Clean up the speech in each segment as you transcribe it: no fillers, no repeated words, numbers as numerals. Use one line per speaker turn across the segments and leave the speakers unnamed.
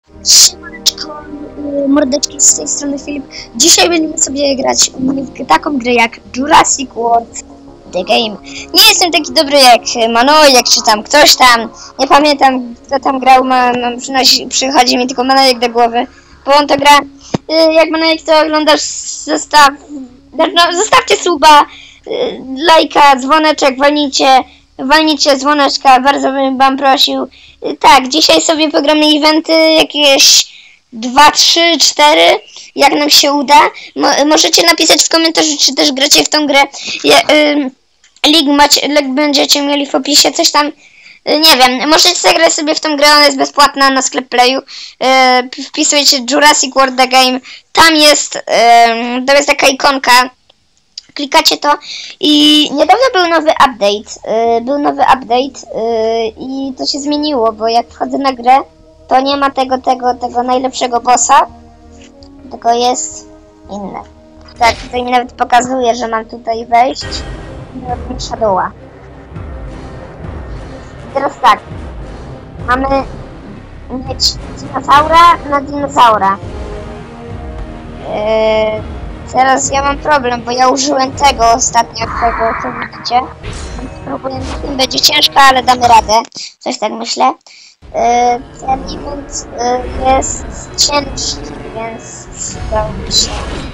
Siemaneczko, mordeczki, z tej strony Filip. Dzisiaj będziemy sobie grać w taką grę jak Jurassic World The Game. Nie jestem taki dobry jak Manojek czy tam ktoś tam. Nie pamiętam kto tam grał, przychodzi mi tylko Manojek do głowy. Bo on to gra. Jak Manojek to oglądasz, zostawcie suba, lajka, dzwoneczek, walnijcie dzwoneczka, bardzo bym wam prosił. Tak, dzisiaj sobie pogramy eventy jakieś 2, 3, 4, jak nam się uda. Możecie napisać w komentarzu, czy też gracie w tą grę. Link będziecie mieli w opisie, coś tam. Nie wiem, możecie zagrać sobie w tą grę, ona jest bezpłatna na sklep Playu. Wpisujecie Jurassic World The Game. Tam jest, to jest taka ikonka. Klikacie to i niedawno był nowy update, i to się zmieniło, bo jak wchodzę na grę, to nie ma tego najlepszego bossa, tylko jest inne. Tak, tutaj mi nawet pokazuje, że mam tutaj wejść do Shadowa. I teraz tak, mamy mieć dinozaura na dinozaura. Teraz ja mam problem, bo ja użyłem tego ostatnio, co widzicie. Spróbuję, będzie ciężko, ale damy radę. Coś tak myślę. Ten event jest ciężki, więc przydałoby się.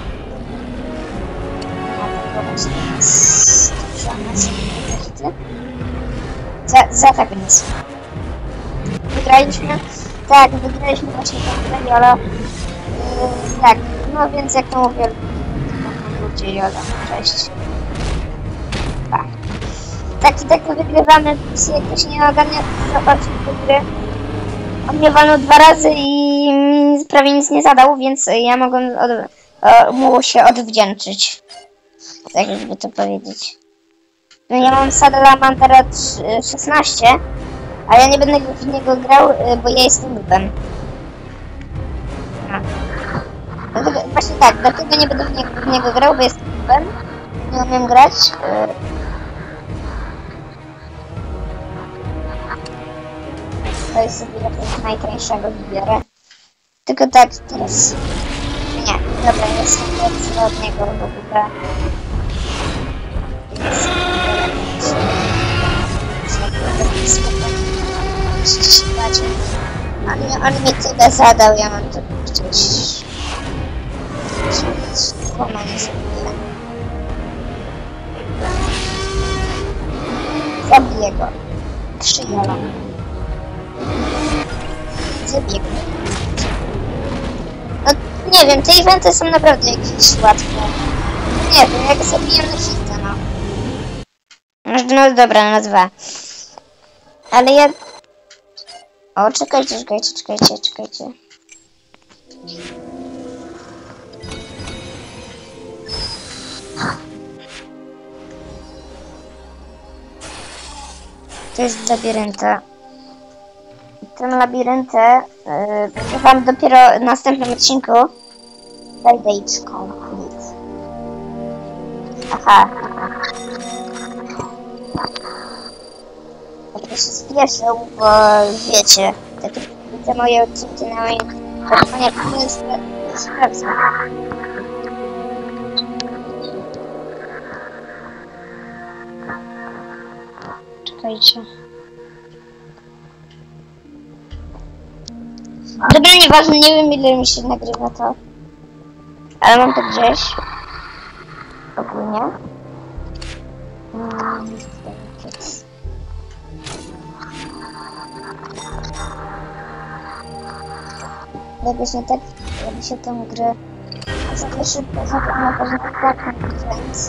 Zaatakuj nas. Wygraliśmy? Tak, wygraliśmy właśnie ten Jolo. Tak, no więc jak to mówię, ludzie Jola, cześć. Tak to wygrywamy, jak ktoś nie ogarnia, zobaczyć do gry. On mnie walnął 2 razy i prawie nic nie zadał, więc ja mogę mu się odwdzięczyć. Tak jakby to powiedzieć. Ja mam Salamandera 16, a ja nie będę w niego grał, bo ja jestem nubem. Właśnie tak, dlatego nie będę w niego grał, bo jestem nubem. Nie umiem grać. To jest sobie jakiegoś najtańszego wybiorę. Tylko tak, teraz... Nie, dobra, jestem lepszy od niego w ogóle. On mi tyle zadał, ja mam to gdzieś... nie zrobię. Zabiję go. Przyjęłam. Zabiję go. No nie wiem, te eventy są naprawdę jakieś łatwe. Nie wiem, jak zabiję na hita, no. No dobra, na 2. Ale ja... O, czekajcie. To jest labirynta. Ten labiryntę będzie wam dopiero w następnym odcinku. Stage complete. Aha. Ja się spieszył, bo wiecie, te moje odcinki na moim telefonie nie sprawdzę. Czekajcie. Dobra, nieważne, nie wiem ile mi się nagrywa to. Ale mam to gdzieś. Ogólnie. Jakoś nie tak, jakby się tą grę za szybko zabrano pewnie tak, więc...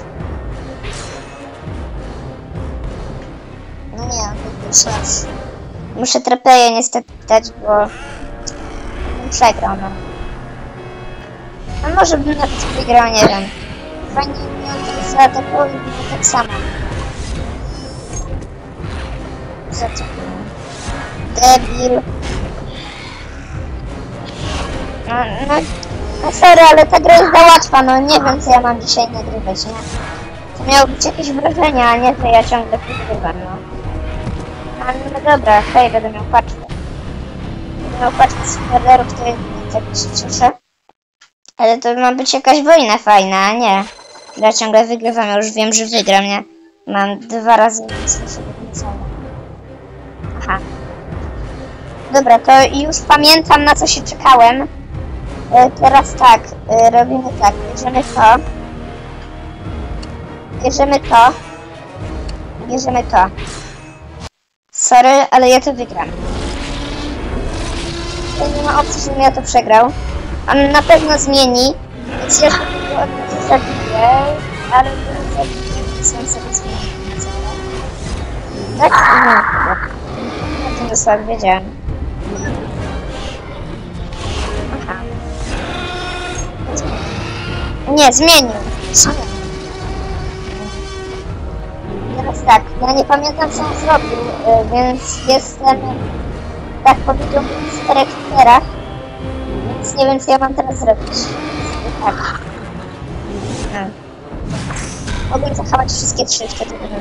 No nie, to jest szans. Muszę trepeję niestety dać, bo... przegrał, no. A może bym nawet wygrał, nie wiem. Fajnie mnie on zaatakował i było tak samo. Za co? Debil. No sorry, ale ta gra jest za łatwa, no nie wiem co ja mam dzisiaj nagrywać, nie? To miało być jakieś wrażenia, a nie że ja ciągle wygrywam, no. No dobra, hej, będę miał paczkę. miał paczkę spoilerów, to tak się cieszę. Ale to ma być jakaś wojna fajna, a nie. Ja ciągle wygrywam, ja już wiem, że wygram, nie? Mam 2 razy więcej sobie dinozaura. Aha. Dobra, to już pamiętam, na co się czekałem. Teraz tak, robimy tak, bierzemy to. Sorry, ale ja to wygram. To nie ma opcji, żebym ja to przegrał. On na pewno zmieni, więc ja sobie go od razu zabiję, ale go zabiję, więc on sobie zmieni. Tak? No, to dosłownie wiedziałem. Aha. Nie, zmienił. Teraz tak, ja nie pamiętam, co on zrobił, więc jestem, tak powiedział, w 4 literach, więc nie wiem, co ja mam teraz zrobić. Tak. Mogłem zachować wszystkie 3, wtedy bym...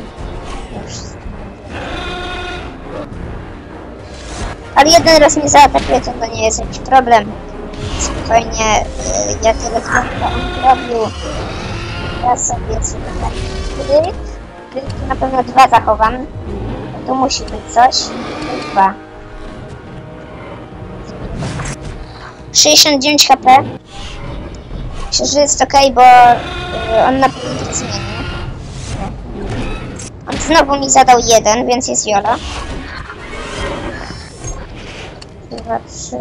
Ale jeden raz mnie zaatakuje, to nie jest jakiś problem. Spokojnie, ja tyle co on robił. Ja sobie tak klik. Na pewno 2 zachowam. Tu musi być coś. 2. 69 HP. Myślę, że jest ok, bo on na pewno to zmieni. On znowu mi zadał 1, więc jest Jolo. 2, 3.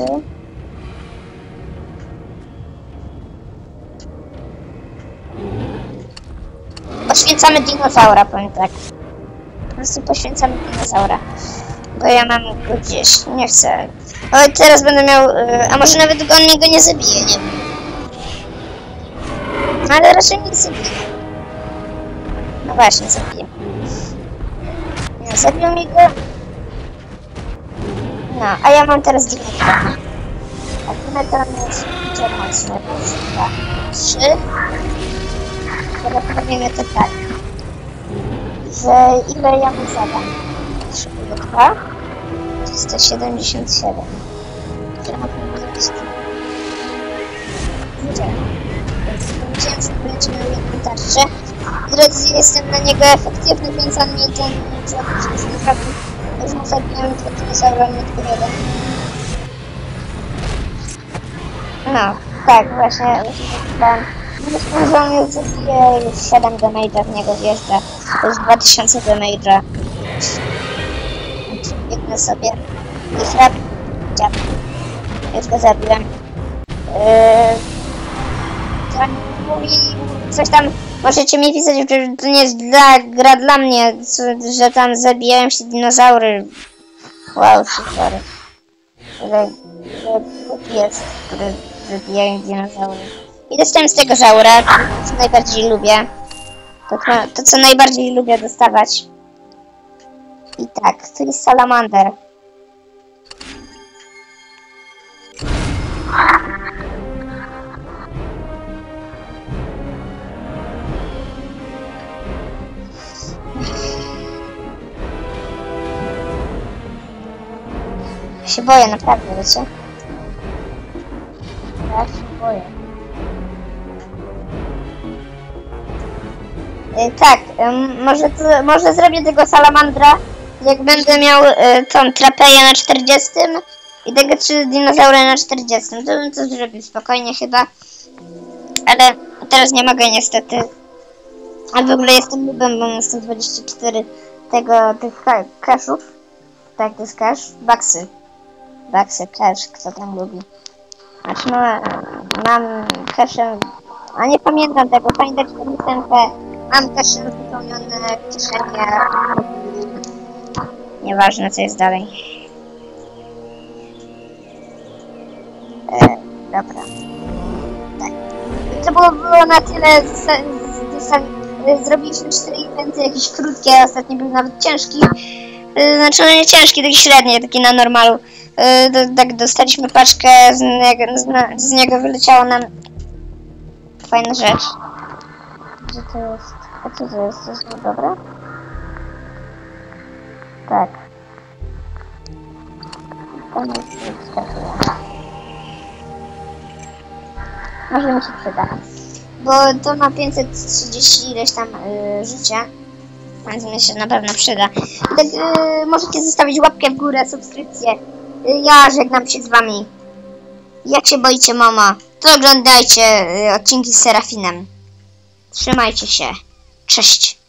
Poświęcamy dinozaura, powiem tak. Po prostu poświęcamy dinozaura. Bo ja mam go gdzieś, nie chcę. O, teraz będę miał... a może nawet on mnie go nie zabije, nie wiem. Ale raczej nie zabije. No właśnie, zabije. No, zabił mi go. No, a ja mam teraz Dimetra. A Dimetron jest mocny. 2, 3. Teraz robimy to tak, że ile ja mu zadam? 3 do 2 to 177. Które na pewno zrobić. Wiedziałem, że będzie miał jedną tarczę. Drodzy, jestem na niego efektywny, więc on mnie ten zrobić nic nie zrobi. Już mu zabiłem 2 dinozaury, nie tylko 1. No, tak, właśnie wyglądałem. Myślę, że on już zabije, już 7 damage'a w niego wjeżdża. To jest 2000 damage'a. Biegnę sobie. I chrap. Dziab. Już go zabiłem. To mówi coś tam. Możecie mi pisać, że to nie jest gra dla mnie, że tam zabijają się dinozaury. Wow, super. Że jest, który zabijają dinozaury. I dostałem z tego żaura, co najbardziej lubię. To, co najbardziej lubię dostawać. I tak, to jest salamander. Się boję, naprawdę, wiecie? Ja się boję. Tak, może zrobię tego salamandra, jak będę miał tą trapeję na 40 i tego 3 dinozaury na 40. To bym to zrobił spokojnie chyba. Ale teraz nie mogę niestety. A w ogóle jestem nubem, bo mam 124 tych cashów. Tak, to jest cash. Baksy. Baksy, cash, kto tam lubi. Znaczy no, mam cache, a nie pamiętam tego, pamiętać tę piosenkę. Mam cache wypełnione kieszenie. Nieważne co jest dalej. Dobra. Tak. To było na tyle. Zrobiliśmy 4 eventy, jakieś krótkie, ostatni był nawet ciężki. Znaczy no nie ciężki, taki średni, taki na normalu. Tak dostaliśmy paczkę, z niego wyleciało nam fajna rzecz. Gdzie to jest? A co to jest? To jest dobre? Tak. Może mi się przyda. Bo to ma 530 ileś tam życia. Więc mi się na pewno przyda. Tak, możecie zostawić łapkę w górę, subskrypcję. Ja żegnam się z wami. Jak się boicie mama, to oglądajcie odcinki z Serafinem. Trzymajcie się. Cześć.